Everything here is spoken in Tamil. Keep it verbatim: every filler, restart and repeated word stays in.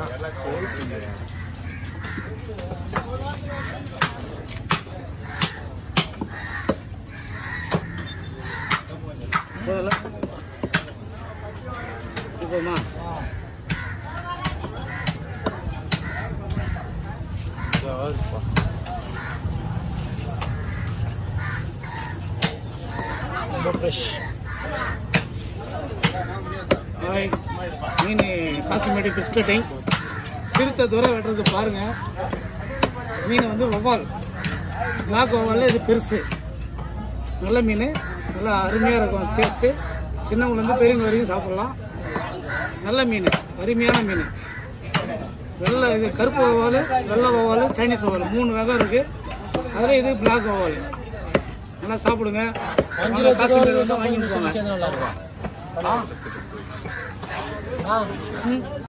இப்போமா ஃப்ரெஷ் மீன் காசிமேட்டி ஃபிஷ் கட்டிங் சிறுத்தை தூரம் வெட்டுறது பாருங்க. மீன் வந்து வவ்வால், பிளாக் வவ்வால். இது பெருசு, நல்ல மீன், நல்லா அருமையாக இருக்கும் டேஸ்ட்டு. சின்னவங்கலேருந்து பெரியவங்க வரைக்கும் சாப்பிட்லாம். நல்ல மீன், அருமையான மீன். வெள்ளை இது கருப்பு வவ்வால், வெள்ளை வவ்வால், சைனீஸ் வவ்வால் மூணு வகை இருக்குது. அதில் இது பிளாக் வவ்வால். நல்லா சாப்பிடுங்க. காசிமேட்டி வந்து வாங்கி